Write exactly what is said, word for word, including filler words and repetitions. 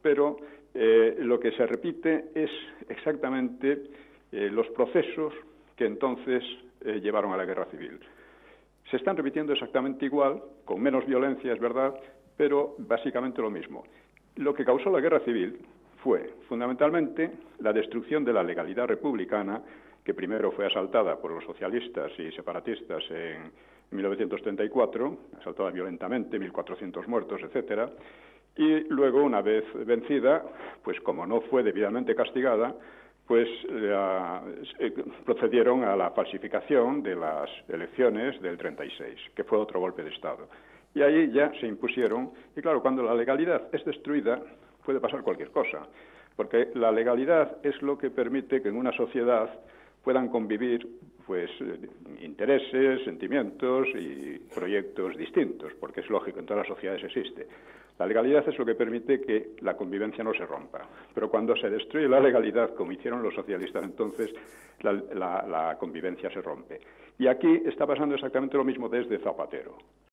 pero eh, lo que se repite es exactamente eh, los procesos que entonces eh, llevaron a la guerra civil. Se están repitiendo exactamente igual, con menos violencia, es verdad, pero básicamente lo mismo. Lo que causó la guerra civil fue, fundamentalmente, la destrucción de la legalidad republicana, que primero fue asaltada por los socialistas y separatistas en mil novecientos treinta y cuatro, asaltada violentamente, mil cuatrocientos muertos, etcétera, y luego, una vez vencida, pues como no fue debidamente castigada, pues eh, procedieron a la falsificación de las elecciones del treinta y seis, que fue otro golpe de Estado. Y ahí ya se impusieron, y claro, cuando la legalidad es destruida, puede pasar cualquier cosa, porque la legalidad es lo que permite que en una sociedad puedan convivir pues intereses, sentimientos y proyectos distintos, porque es lógico, en todas las sociedades existe. La legalidad es lo que permite que la convivencia no se rompa. Pero cuando se destruye la legalidad, como hicieron los socialistas entonces, la, la, la convivencia se rompe. Y aquí está pasando exactamente lo mismo desde Zapatero.